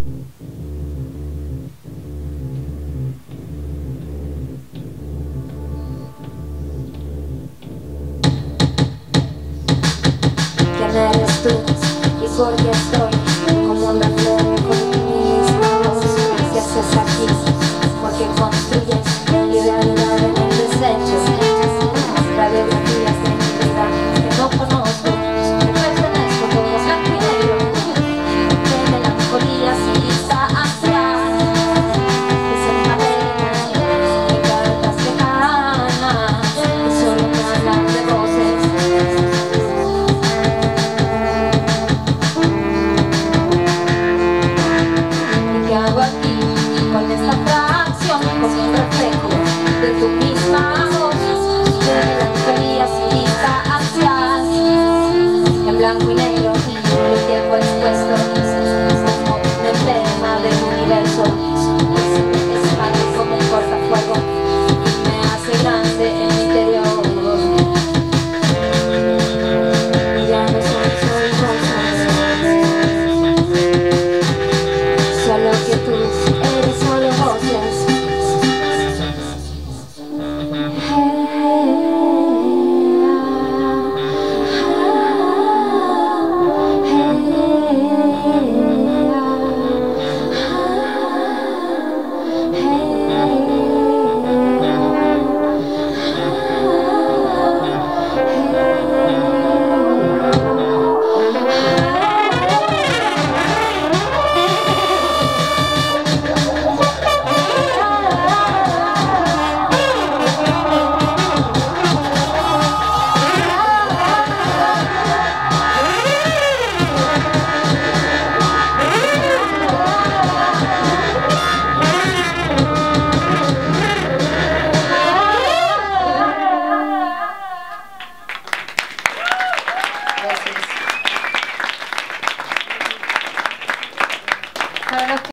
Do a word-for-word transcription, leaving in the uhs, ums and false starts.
¿Quién eres tú? ¿Y por qué estoy como un reflejo con mi misma voz? ¿Qué haces aquí? ¿Por qué construyes mi realidad en el desecho? Radiografías de mi vida que no conozco, que pertenezco todo blanco y negro, de melancolías y distancias, desencadenan de cartas lejanas que solo me hablan de voces. ¿Qué hago aquí con esta fracción, como un reflejo de tu misma voz, de melancolías y distancias, en blanco y negro, el tiempo expuesto como un emblema del universo? Es algo como un cortafuego y me hace grande en mi interior. Y ya no soy solo cosas, solo que tú eres solo voces. Gracias.